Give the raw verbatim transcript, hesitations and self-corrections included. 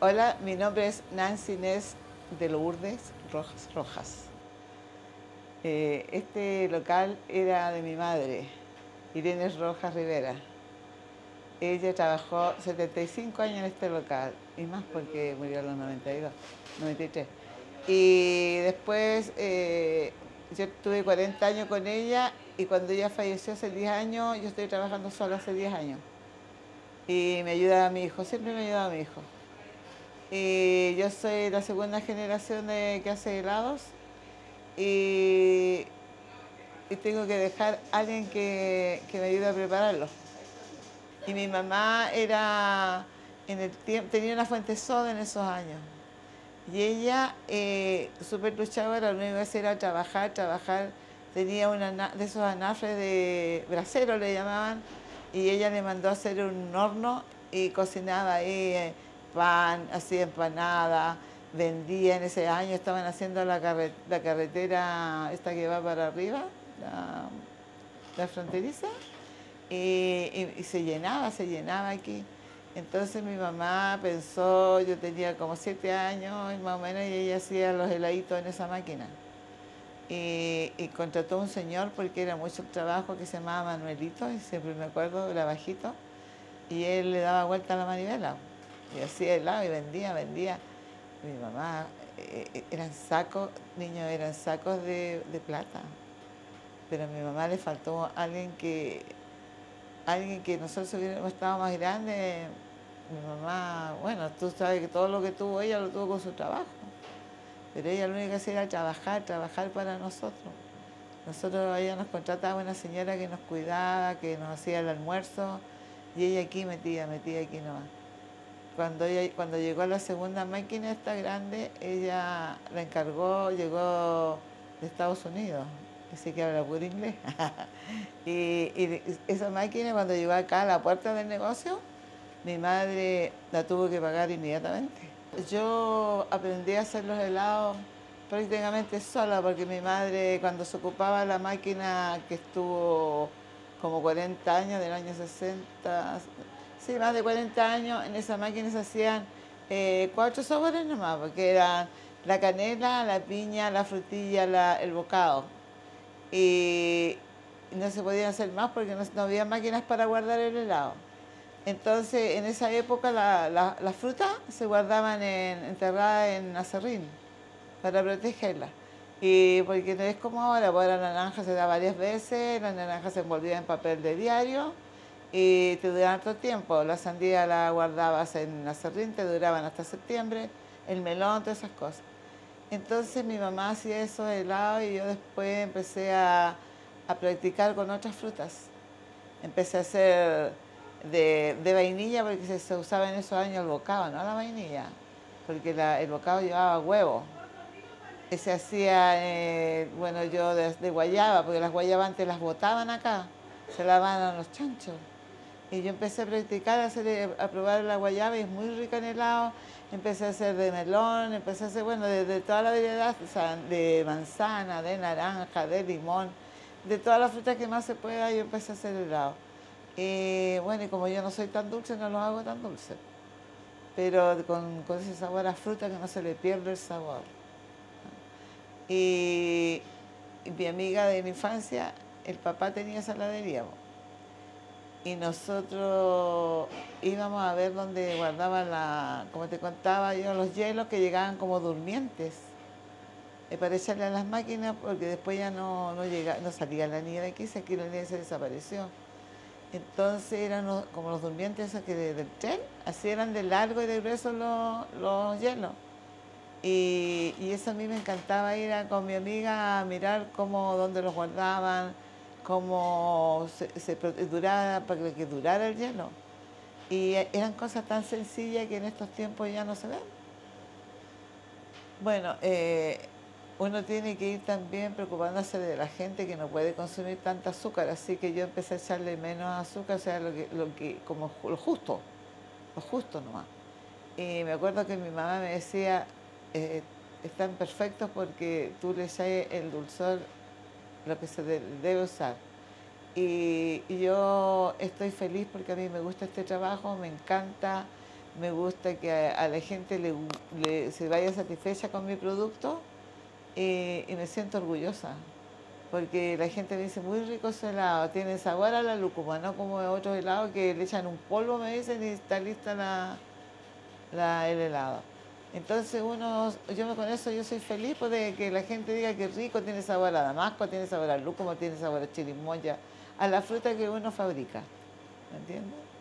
Hola, mi nombre es Nancy Inés de Lourdes Rojas Rojas. Eh, este local era de mi madre, Irene Rojas Rivera. Ella trabajó setenta y cinco años en este local, y más porque murió a los noventa y dos, noventa y tres. Y después eh, yo tuve cuarenta años con ella, y cuando ella falleció hace diez años, yo estoy trabajando sola hace diez años. Y me ayuda a mi hijo, siempre me ayuda a mi hijo. Y yo soy la segunda generación de que hace helados y, y tengo que dejar a alguien que, que me ayude a prepararlos. Y mi mamá era, en el tiempo, tenía una fuente soda en esos años. Y ella, eh, súper luchadora, lo único que hacía era trabajar, trabajar. Tenía una de esos anafres de brasero, le llamaban, y ella le mandó a hacer un horno y cocinaba ahí eh, pan, hacía empanada, vendía en ese año, estaban haciendo la, carre, la carretera esta que va para arriba, la, la fronteriza, y, y, y se llenaba, se llenaba aquí. Entonces mi mamá pensó, yo tenía como siete años y más o menos, y ella hacía los heladitos en esa máquina. Y, y contrató a un señor porque era mucho el trabajo, que se llamaba Manuelito, y siempre me acuerdo, era bajito, y él le daba vuelta a la manivela y hacía helado y vendía, vendía. Mi mamá, eh, eran sacos, niños, eran sacos de, de plata, pero a mi mamá le faltó alguien que, alguien que nosotros hubiéramos estado más grandes. Mi mamá, bueno, tú sabes que todo lo que tuvo ella lo tuvo con su trabajo, pero ella lo único que hacía era trabajar, trabajar para nosotros. Nosotros, ella nos contrataba una señora que nos cuidaba, que nos hacía el almuerzo, y ella aquí metía, metía aquí nomás. Cuando, ella, cuando llegó a la segunda máquina esta grande, ella la encargó, llegó de Estados Unidos, así que habla puro inglés. y, y esa máquina, cuando llegó acá a la puerta del negocio, mi madre la tuvo que pagar inmediatamente. Yo aprendí a hacer los helados prácticamente sola, porque mi madre, cuando se ocupaba la máquina, que estuvo como cuarenta años, del año sesenta, sí, más de cuarenta años, en esa máquina se hacían eh, cuatro sabores nomás, porque eran la canela, la piña, la frutilla, la, el bocado. Y no se podían hacer más porque no, no había máquinas para guardar el helado. Entonces, en esa época las la, la frutas se guardaban en, enterradas en acerrín para protegerlas. Y porque no es como ahora, pues la naranja se da varias veces, la naranja se envolvía en papel de diario y te duraban harto tiempo. La sandía la guardabas en acerrín, te duraban hasta septiembre, el melón, todas esas cosas. Entonces mi mamá hacía esos helados y yo después empecé a, a practicar con otras frutas. Empecé a hacer de, de vainilla, porque se, se usaba en esos años el bocado, no la vainilla, porque la, el bocado llevaba huevo. Y se hacía, eh, bueno, yo de, de guayaba, porque las guayabas antes las botaban acá, se lavaban a los chanchos. Y yo empecé a practicar, a, hacer, a probar la guayaba y es muy rica en helado. Empecé a hacer de melón, empecé a hacer, bueno, de, de toda la variedad, o sea, de manzana, de naranja, de limón, de todas las frutas que más se pueda, yo empecé a hacer helado. Y bueno, y como yo no soy tan dulce, no lo hago tan dulce, pero con, con ese sabor a fruta que no se le pierde el sabor. Y, y mi amiga de la infancia, el papá tenía esa heladería, y nosotros íbamos a ver dónde guardaban, la, como te contaba yo, los hielos que llegaban como durmientes, para echarle a las máquinas, porque después ya no, no, llega, no salía la nieve aquí, aquí la nieve se desapareció. Entonces eran los, como los durmientes esos que de, del tren, así eran de largo y de grueso los, los hielos. Y, y eso a mí me encantaba ir a, con mi amiga a mirar cómo, dónde los guardaban, cómo se, se duraba, para que durara el hielo. Y eran cosas tan sencillas que en estos tiempos ya no se ven. Bueno, eh, uno tiene que ir también preocupándose de la gente que no puede consumir tanta azúcar, así que yo empecé a echarle menos azúcar, o sea, lo que, lo que, como lo justo, lo justo nomás. Y me acuerdo que mi mamá me decía, eh, están perfectos porque tú le echas el dulzor, lo que se debe usar. Y, y yo estoy feliz porque a mí me gusta este trabajo, me encanta, me gusta que a, a la gente le, le- se vaya satisfecha con mi producto eh, y me siento orgullosa. Porque la gente me dice, muy rico ese helado, tiene sabor a la lúcuma, no como otros helados que le echan un polvo, me dicen, y está lista la, la- el helado. Entonces uno, yo me- con eso yo soy feliz pues, de que la gente diga que rico, tiene sabor a damasco, tiene sabor a lúcuma, tiene sabor a chirimoya, a la fruta que uno fabrica. ¿Me entiendes?